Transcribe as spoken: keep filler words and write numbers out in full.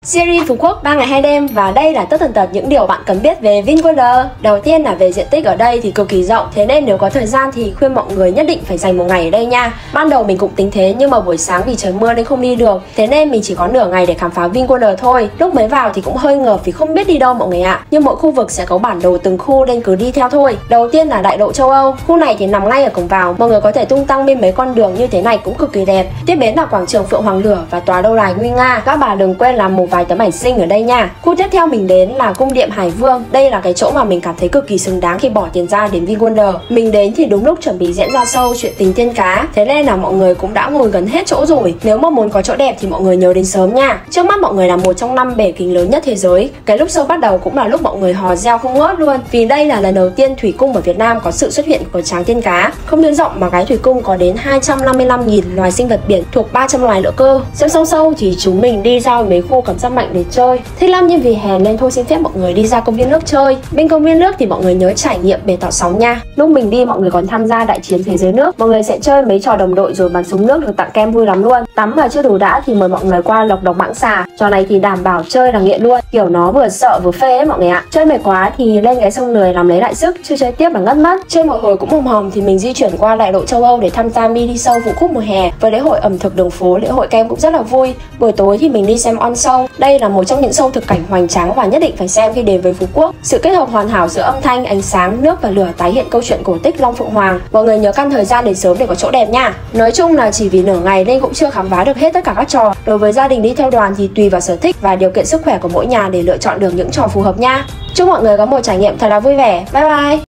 Series Phú Quốc ba ngày hai đêm và đây là tất tần tật những điều bạn cần biết về VinWonder. Đầu tiên là về diện tích ở đây thì cực kỳ rộng, thế nên nếu có thời gian thì khuyên mọi người nhất định phải dành một ngày ở đây nha. Ban đầu mình cũng tính thế nhưng mà buổi sáng vì trời mưa nên không đi được, thế nên mình chỉ có nửa ngày để khám phá VinWonder thôi. Lúc mới vào thì cũng hơi ngợp vì không biết đi đâu mọi người ạ. Nhưng mỗi khu vực sẽ có bản đồ từng khu nên cứ đi theo thôi. Đầu tiên là đại lộ châu Âu. Khu này thì nằm ngay ở cổng vào, mọi người có thể tung tăng bên mấy con đường như thế này cũng cực kỳ đẹp. Tiếp đến là quảng trường Phượng Hoàng Lửa và tòa lâu đài nguy nga. Các bà đừng quên làm một vài tấm ảnh xinh ở đây nha. Khu tiếp theo mình đến là cung điện Hải Vương. Đây là cái chỗ mà mình cảm thấy cực kỳ xứng đáng khi bỏ tiền ra đến VinWonder. Mình đến thì đúng lúc chuẩn bị diễn ra show chuyện tình tiên cá, thế nên là mọi người cũng đã ngồi gần hết chỗ rồi. Nếu mà muốn có chỗ đẹp thì mọi người nhớ đến sớm nha. Trước mắt mọi người là một trong năm bể kính lớn nhất thế giới. Cái lúc show bắt đầu cũng là lúc mọi người hò reo không ngớt luôn, vì đây là lần đầu tiên thủy cung ở Việt Nam có sự xuất hiện của tráng tiên cá. Không đơn rộng mà cái thủy cung có đến hai trăm năm mươi lăm nghìn loài sinh vật biển thuộc ba trăm loài nữa cơ. Xem xong show thì chúng mình đi ra mấy khu cảm giác mạnh để chơi. Thích lắm nhưng vì hè nên thôi xin phép mọi người đi ra công viên nước chơi. Bên công viên nước thì mọi người nhớ trải nghiệm bể tạo sóng nha. Lúc mình đi mọi người còn tham gia đại chiến thế giới nước. Mọi người sẽ chơi mấy trò đồng đội rồi bắn súng nước được tặng kem vui lắm luôn. Tắm mà chưa đủ đã thì mời mọi người qua lộc độc mãng xà. Trò này thì đảm bảo chơi là nghiện luôn. Kiểu nó vừa sợ vừa phê ấy mọi người ạ. Chơi mệt quá thì lên cái sông lười làm lấy lại sức, chưa chơi tiếp là ngất mất. Chơi một hồi cũng hòm hòm thì mình di chuyển qua đại lộ châu Âu để tham gia mini show Vũ Khúc mùa hè. Với lễ hội ẩm thực đường phố, lễ hội kem cũng rất là vui. Buổi tối thì mình đi xem on show. Đây là một trong những show thực cảnh hoành tráng và nhất định phải xem khi đến với Phú Quốc. Sự kết hợp hoàn hảo giữa âm thanh, ánh sáng, nước và lửa tái hiện câu chuyện cổ tích Long Phượng Hoàng. Mọi người nhớ căn thời gian đến sớm để có chỗ đẹp nha. Nói chung là chỉ vì nửa ngày nên cũng chưa khám phá được hết tất cả các trò. Đối với gia đình đi theo đoàn thì tùy vào sở thích và điều kiện sức khỏe của mỗi nhà để lựa chọn được những trò phù hợp nha. Chúc mọi người có một trải nghiệm thật là vui vẻ. Bye bye.